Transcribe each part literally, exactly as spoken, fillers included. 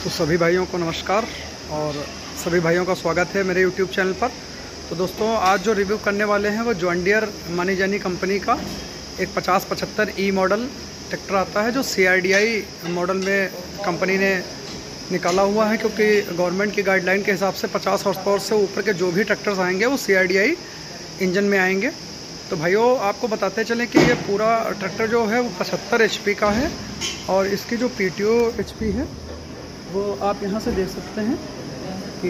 तो सभी भाइयों को नमस्कार और सभी भाइयों का स्वागत है मेरे यूट्यूब चैनल पर। तो दोस्तों आज जो रिव्यू करने वाले हैं वो जॉन डियर मानी जानी कंपनी का एक पचास पचहत्तर ई मॉडल ट्रैक्टर आता है, जो C R D I model में कंपनी ने निकाला हुआ है, क्योंकि गवर्नमेंट की गाइडलाइन के हिसाब से पचास हॉर्स पावर से ऊपर के जो भी ट्रैक्टर्स आएंगे वो C R D I engine में आएंगे। तो भाइयों आपको बताते चलें कि ये पूरा ट्रैक्टर जो है वो पचहत्तर एच पी का है और इसकी जो P T O H P है वो आप यहाँ से देख सकते हैं कि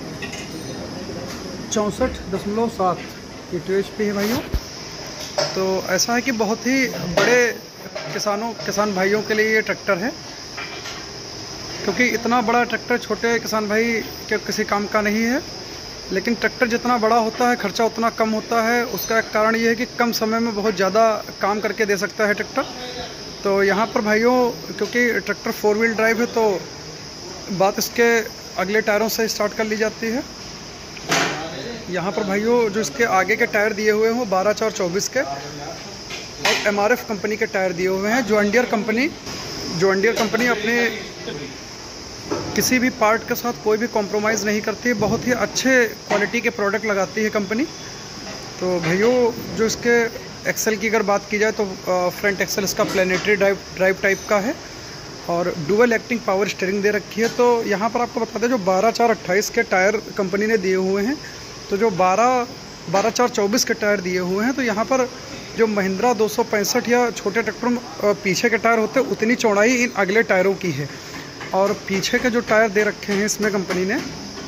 चौंसठ दशमलव सात P T O H P है भाइयों। तो ऐसा है कि बहुत ही बड़े किसानों किसान भाइयों के लिए ये ट्रैक्टर है, क्योंकि इतना बड़ा ट्रैक्टर छोटे किसान भाई के किसी काम का नहीं है। लेकिन ट्रैक्टर जितना बड़ा होता है खर्चा उतना कम होता है। उसका एक कारण ये है कि कम समय में बहुत ज़्यादा काम करके दे सकता है ट्रैक्टर। तो यहाँ पर भाइयों क्योंकि ट्रैक्टर फोर व्हील ड्राइव है तो बात इसके अगले टायरों से स्टार्ट कर ली जाती है। यहाँ पर भाइयों जो इसके आगे के टायर दिए हुए हैं वो बारह चार चौबीस के और एम आर एफ कंपनी के टायर दिए हुए हैं। John Deere company John Deere company अपने किसी भी पार्ट के साथ कोई भी कॉम्प्रोमाइज़ नहीं करती है, बहुत ही अच्छे क्वालिटी के प्रोडक्ट लगाती है कंपनी। तो भाइयों जो इसके एक्सेल की अगर बात की जाए तो फ्रंट एक्सेल इसका प्लेनेटरी ड्राइव ड्राइव टाइप का है और डुअल एक्टिंग पावर स्टीयरिंग दे रखी है। तो यहाँ पर आपको बता दें जो बारह चार अट्ठाईस के टायर कंपनी ने दिए हुए हैं, तो जो बारह बारह चार चौबीस के टायर दिए हुए हैं, तो यहाँ पर जो महिंद्रा दो सौ पैंसठ या छोटे ट्रैक्टर में पीछे के टायर होते हैं उतनी चौड़ाई इन अगले टायरों की है। और पीछे के जो टायर दे रखे हैं इसमें कंपनी ने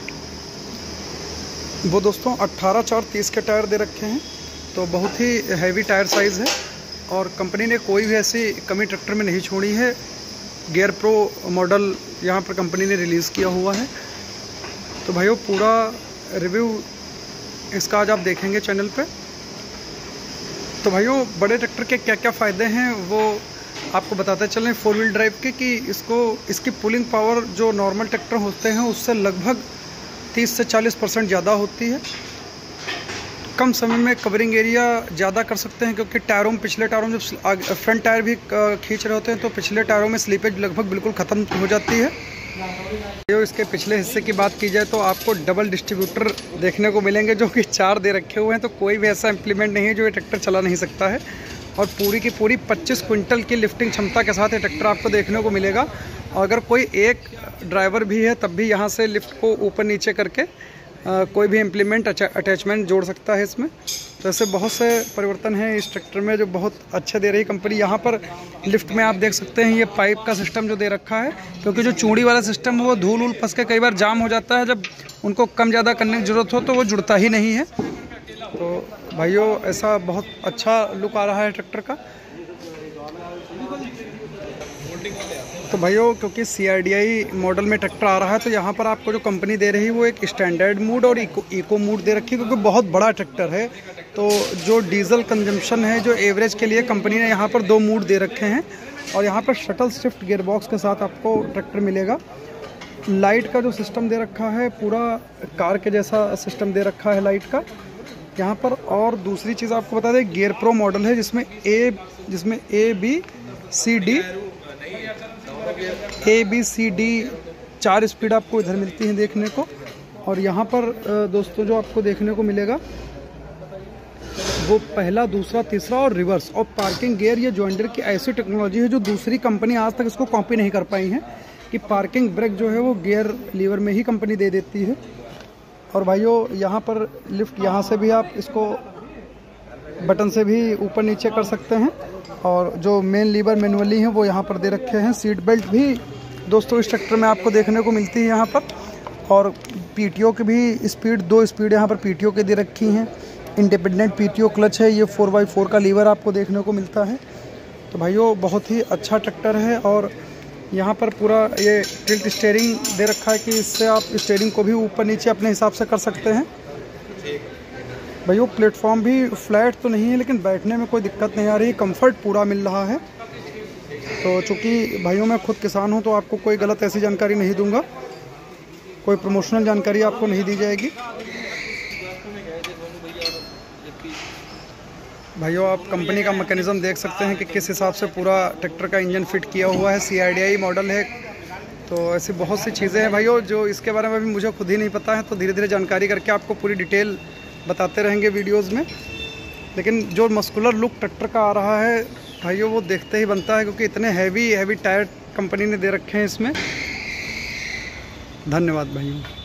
वो दोस्तों अट्ठारह चार तीस के टायर दे रखे हैं। तो बहुत ही हैवी टायर साइज़ है और कंपनी ने कोई भी ऐसी कमी ट्रैक्टर में नहीं छोड़ी है। गियर प्रो मॉडल यहाँ पर कंपनी ने रिलीज़ किया हुआ है। तो भाइयों पूरा रिव्यू इसका आज आप देखेंगे चैनल पे। तो भाइयों बड़े ट्रैक्टर के क्या क्या फ़ायदे हैं वो आपको बताते चलें फोर व्हील ड्राइव के, कि इसको इसकी पुलिंग पावर जो नॉर्मल ट्रैक्टर होते हैं उससे लगभग तीस से चालीस परसेंट ज़्यादा होती है। कम समय में कवरिंग एरिया ज़्यादा कर सकते हैं, क्योंकि टायरों में पिछले टायरों में जब फ्रंट टायर भी खींच रहे होते हैं तो पिछले टायरों में स्लीपेज लगभग बिल्कुल ख़त्म हो जाती है। जो इसके पिछले हिस्से की बात की जाए तो आपको डबल डिस्ट्रीब्यूटर देखने को मिलेंगे, जो कि चार दे रखे हुए हैं। तो कोई भी ऐसा इम्प्लीमेंट नहीं है जो ये ट्रैक्टर चला नहीं सकता है। और पूरी की पूरी पच्चीस क्विंटल की लिफ्टिंग क्षमता के साथ ये ट्रैक्टर आपको देखने को मिलेगा। और अगर कोई एक ड्राइवर भी है तब भी यहाँ से लिफ्ट को ऊपर नीचे करके आ, कोई भी इम्प्लीमेंट अटैचमेंट जोड़ सकता है इसमें। तो ऐसे बहुत से परिवर्तन हैं इस ट्रैक्टर में जो बहुत अच्छे दे रही कंपनी। यहाँ पर लिफ्ट में आप देख सकते हैं ये पाइप का सिस्टम जो दे रखा है, क्योंकि जो चूड़ी वाला सिस्टम है वो धूल उल फंस के कई बार जाम हो जाता है। जब उनको कम ज़्यादा करने की ज़रूरत हो तो वो जुड़ता ही नहीं है। तो भाइयों ऐसा बहुत अच्छा लुक आ रहा है ट्रैक्टर का। तो भाइयों क्योंकि C R D I model में ट्रैक्टर आ रहा है तो यहाँ पर आपको जो कंपनी दे रही है वो एक स्टैंडर्ड मूड और इको इको मूड दे रखी है, क्योंकि बहुत बड़ा ट्रैक्टर है। तो जो डीजल कंजम्पशन है जो एवरेज के लिए कंपनी ने यहाँ पर दो मूड दे रखे हैं। और यहाँ पर शटल शिफ्ट गियर बॉक्स के साथ आपको ट्रैक्टर मिलेगा। लाइट का जो सिस्टम दे रखा है पूरा कार के जैसा सिस्टम दे रखा है लाइट का यहाँ पर। और दूसरी चीज़ आपको बता दें गियर प्रो मॉडल है, जिसमें ए जिसमें A B C D A B C D चार स्पीड आपको इधर मिलती हैं देखने को। और यहाँ पर दोस्तों जो आपको देखने को मिलेगा वो पहला, दूसरा, तीसरा और रिवर्स और पार्किंग गियर। ये जॉन डियर की ऐसी टेक्नोलॉजी है जो दूसरी कंपनी आज तक इसको कॉपी नहीं कर पाई है, कि पार्किंग ब्रेक जो है वो गियर लीवर में ही कंपनी दे देती है। और भाइयों यहाँ पर लिफ्ट यहाँ से भी आप इसको बटन से भी ऊपर नीचे कर सकते हैं। और जो मेन लीवर मैनुअली हैं वो यहाँ पर दे रखे हैं। सीट बेल्ट भी दोस्तों इस ट्रैक्टर में आपको देखने को मिलती है यहाँ पर। और पीटीओ की भी स्पीड दो स्पीड यहाँ पर पीटीओ के दे रखी हैं। इंडिपेंडेंट पीटीओ क्लच है, ये फोर बाई फोर का लीवर आपको देखने को मिलता है। तो भाइयों बहुत ही अच्छा ट्रैक्टर है। और यहाँ पर पूरा ये टिल्ट स्टीयरिंग दे रखा है कि इससे आप स्टीयरिंग को भी ऊपर नीचे अपने हिसाब से कर सकते हैं। भाइयों प्लेटफॉर्म भी फ्लैट तो नहीं है, लेकिन बैठने में कोई दिक्कत नहीं आ रही, कंफर्ट पूरा मिल रहा है। तो चूँकि भाइयों मैं खुद किसान हूँ तो आपको कोई गलत ऐसी जानकारी नहीं दूंगा, कोई प्रमोशनल जानकारी आपको नहीं दी जाएगी। भाइयों आप कंपनी का मैकेनिज़्म देख सकते हैं कि किस हिसाब से पूरा ट्रैक्टर का इंजन फिट किया हुआ है। C R D I model है तो ऐसी बहुत सी चीज़ें हैं भाइयों जो इसके बारे में भी मुझे खुद ही नहीं पता है, तो धीरे धीरे जानकारी करके आपको पूरी डिटेल बताते रहेंगे वीडियोज़ में। लेकिन जो मस्कुलर लुक ट्रैक्टर का आ रहा है भाइयों वो देखते ही बनता है, क्योंकि इतने हैवी हैवी टायर कंपनी ने दे रखे हैं इसमें। धन्यवाद भाइयों।